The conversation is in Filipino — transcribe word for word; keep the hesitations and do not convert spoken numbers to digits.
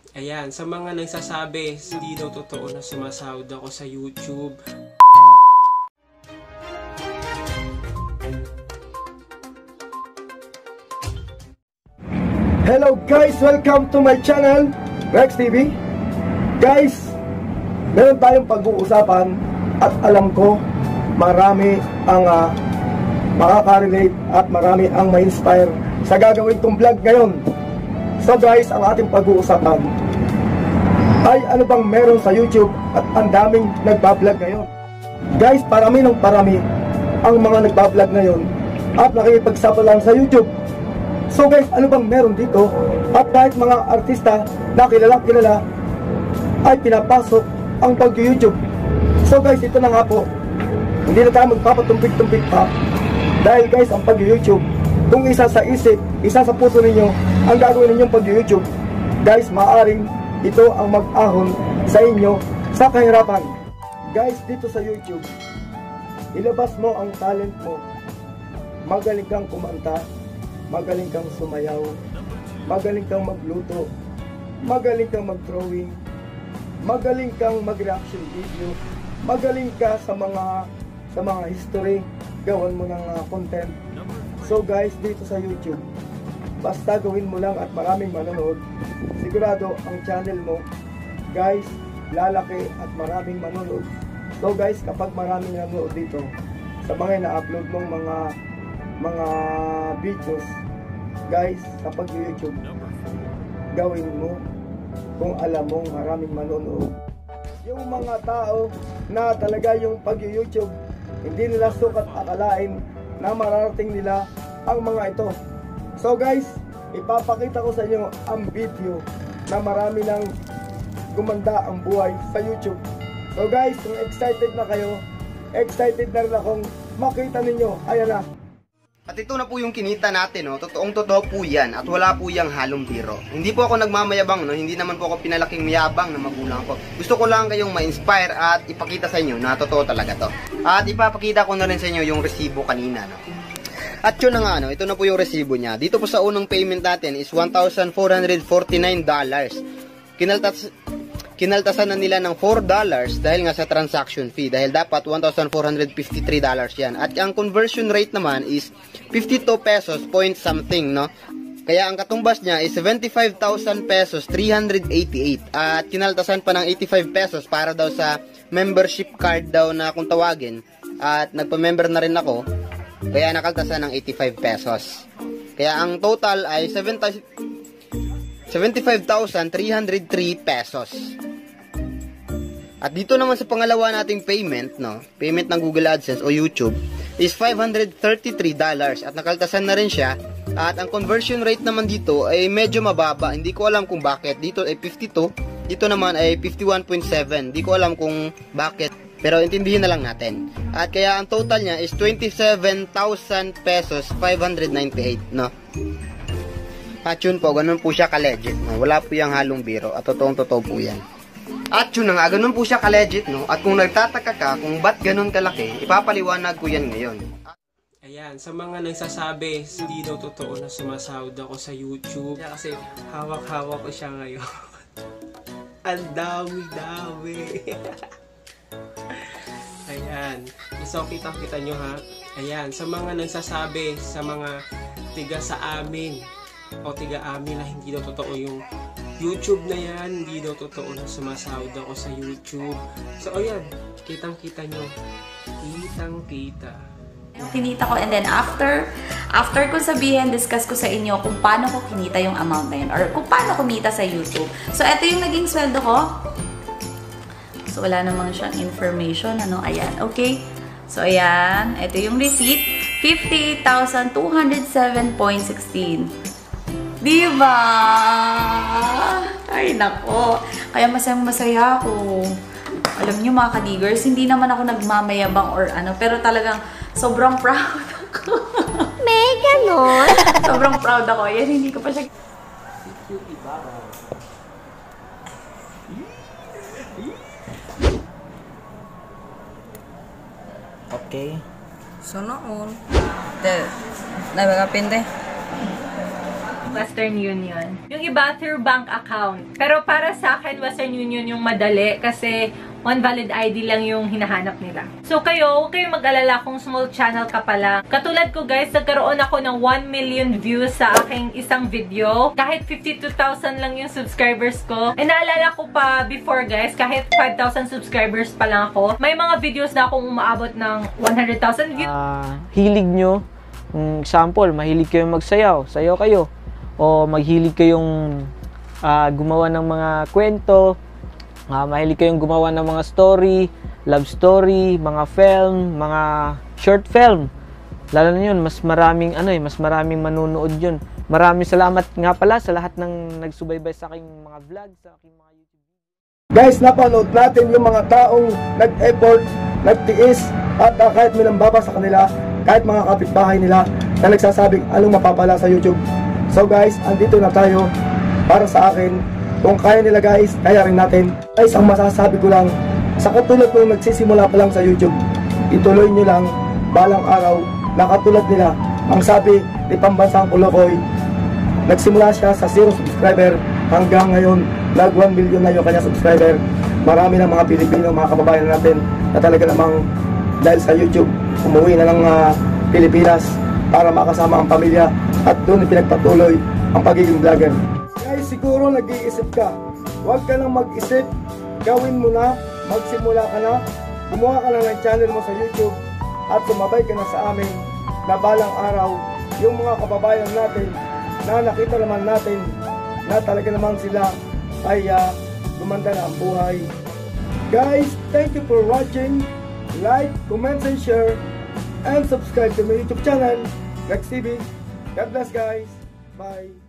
Ayan, sa mga nagsasabi, hindi daw totoo na sumasahod ako sa YouTube. Hello guys! Welcome to my channel, Rex T V. Guys, meron tayong pag-uusapan at alam ko marami ang uh, makaka-relate at marami ang ma-inspire sa gagawin kong vlog ngayon. So guys, ang ating pag-uusapan ay ano bang meron sa YouTube at ang daming nagbablog ngayon. Guys, parami ng parami ang mga nagbablog ngayon at nakikipagsapalan sa YouTube. So guys, ano bang meron dito? At kahit mga artista na kilala-kilala ay pinapasok ang pag-YouTube. So guys, ito na nga po. Hindi na tayo magpapatumpik-tumpik pa. Dahil guys, ang pag-YouTube, kung isa sa isip, isa sa puso ninyo ang gagawin ninyong pag-YouTube, guys, maaaring ito ang mag-ahon sa inyo sa kahirapan. Guys, dito sa YouTube, ilabas mo ang talent mo. Magaling kang kumanta, magaling kang sumayaw, magaling kang magluto, magaling kang mag-drawing, magaling kang mag-reaction video, magaling ka sa mga sa mga history, gawan mo ng uh, content. So guys, dito sa YouTube, basta gawin mo lang at maraming manonood, sigurado ang channel mo, guys, lalaki at maraming manonood. So guys, kapag maraming nanonood dito sa mga na-upload mong mga mga videos, guys, kapag YouTube, gawin mo kung alam mong maraming manonood. Yung mga tao na talaga yung pag-YouTube, hindi nila sukat akalain na mararating nila ang mga ito. So guys, ipapakita ko sa inyo ang video na marami nang gumanda ang buhay sa YouTube. So guys, kung excited na kayo, excited na rin akong makita ninyo. Ayan na. At ito na po yung kinita natin, no? Totoong totoo po yan at wala po yung halong biro. Hindi po ako nagmamayabang, no? Hindi naman po ako pinalaking mayabang na magulang ko. Gusto ko lang kayong ma-inspire at ipakita sa inyo na totoo talaga to. At ipapakita ko na rin sa inyo yung resibo kanina, no? At yun na nga, no? Ito na po yung resibo niya. Dito po sa unang payment natin is one thousand four hundred forty-nine dollars. Kinaltas... Kinaltasan na nila ng four dollars dahil nga sa transaction fee. Dahil dapat one thousand four hundred fifty-three dollars yan. At ang conversion rate naman is fifty-two pesos point something, no? Kaya ang katumbas niya is seventy-five thousand pesos three hundred eighty-eight. At kinaltasan pa ng eighty-five pesos para daw sa membership card daw na kung tawagin. At nagpa-member na rin ako. Kaya nakaltasan ng eighty-five pesos. Kaya ang total ay seventy-five thousand three hundred three pesos. At dito naman sa pangalawa nating payment, no, payment ng Google AdSense o YouTube is five hundred thirty-three dollars at nakaltasan na rin siya. At ang conversion rate naman dito ay medyo mababa. Hindi ko alam kung bakit. Dito ay fifty-two, dito naman ay fifty-one point seven. Hindi ko alam kung bakit, pero intindihin na lang natin. At kaya ang total niya is twenty-seven thousand pesos five hundred ninety-eight, no. At yun po, ganun po siya ka-legit, no? Wala po yung halong biro at totoong totoo po yan. At yun na nga, ganun po siya ka-legit, no? At kung nagtataka ka kung ba't ganun kalaki, ipapaliwanag ko yan ngayon. Ayan, sa mga nagsasabi, hindi daw totoo na sumasahod ako sa YouTube. Kasi hawak-hawak ko siya ngayon. Ang dami-dami. Ayan, so kitang-kita nyo ha. Ayan, sa mga nagsasabi, sa mga tiga sa amin, o tiga amin na hindi daw totoo yung YouTube na yan, hindi daw totoo na sumasahod ako sa YouTube. So ayan, kitang-kita nyo, kitang-kita. Kinita ko, and then after after ko sabihin, discuss ko sa inyo kung paano ko kinita yung amount na yun or kung paano kumita sa YouTube. So ito yung naging sweldo ko. So wala namang siyang information, ano, ayan, okay. So ayan, ito yung receipt, fifty-eight thousand two hundred seven point one six. Diba? Ay, nako. Kaya masayang masaya ako. Alam niyo mga kadigers, hindi naman ako nagmamayabang or ano, pero talagang sobrang proud ako. May ganon. Sobrang proud ako. Yan, hindi ko pa siya... Okay. So noon. Te, naibagapin te. Western Union. Yung iba through bank account. Pero para sa akin, Western Union yung madali kasi one valid I D lang yung hinahanap nila. So kayo, huwag kayong mag-alala kung small channel ka pala. Katulad ko guys, nagkaroon ako ng one million views sa aking isang video. Kahit fifty-two thousand lang yung subscribers ko. E naalala ko pa before guys, kahit five thousand subscribers pa lang ako, may mga videos na akong umaabot ng one hundred thousand views. Uh, hilig nyo, um, example, mahilig kayong magsayaw, sayaw kayo. O maghilig kayong uh, gumawa ng mga kwento, Uh, mahilig kayong gumawa ng mga story, love story, mga film, mga short film. Lalo na yun, mas maraming ano eh, mas maraming manunood yun. Maraming salamat nga pala sa lahat ng nagsubaybay sa aking mga vlog, sa aking mga YouTube. Guys, napanood natin yung mga taong nag-effort, nagtiis, at uh, kahit may nambaba sa kanila, kahit mga kapitbahay nila na nagsasabing anong mapapala sa YouTube. So guys, andito na tayo para sa akin. Kung kaya nila guys, kaya rin natin. Guys, ang masasabi ko lang, sa katulad nung nagsisimula pa lang sa YouTube, ituloy nyo lang balang araw na katulad nila. Ang sabi ni Pambansang Kolokoy, nagsimula siya sa zero subscriber hanggang ngayon, nag one million na yung kanya subscriber. Marami ng mga Pilipino, mga kababayan natin na talaga namang dahil sa YouTube, umuwi na ng uh, Pilipinas para makasama ang pamilya at doon pinagpatuloy ang pagiging vlogger. Guys, siguro nag-iisip ka, huwag ka nang mag-isip, gawin mo na, magsimula ka na, gumawa ka na ng channel mo sa YouTube at sumabay ka na sa amin na balang araw yung mga kababayan natin na nakita naman natin na talaga naman sila ay uh, gumanda na ang buhay. Guys, thank you for watching. Like, comment, and share, and subscribe to my YouTube channel, Rex T V. God bless guys. Bye.